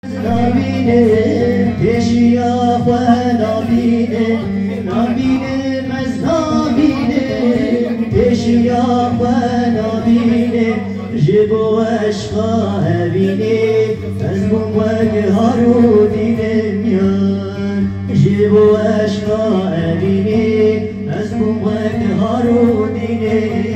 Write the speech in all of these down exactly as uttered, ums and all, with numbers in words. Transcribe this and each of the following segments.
نبینم پیشیا خو نبینم نبینم از نبینم پیشیا خو نبینم جبو عشقا هبینم از بوم وک هارو دینم یار جبو عشقا هبینم از بوم وک هارو دینم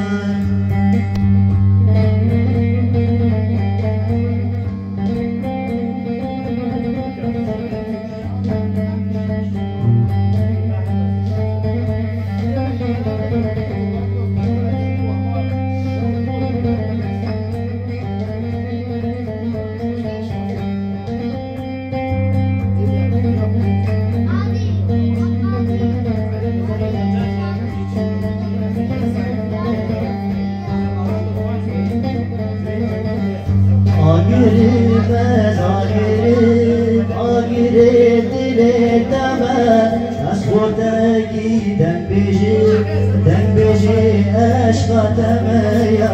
Agirmez agirim, agirim dile deme Asfurda giden beji, den beji eşka deme ya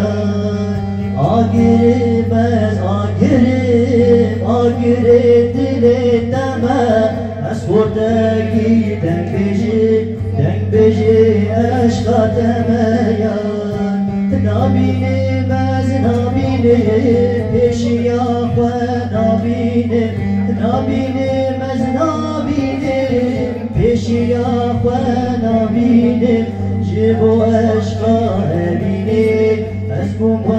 Agirmez agirim, agirim dile deme Asfurda giden beji, den beji eşka deme ya Nabinim az nabinim peşiya xwe nabinim Nabinim az nabinim peşiya xwe nabinim Ji bo eşqa ebinim ez bûm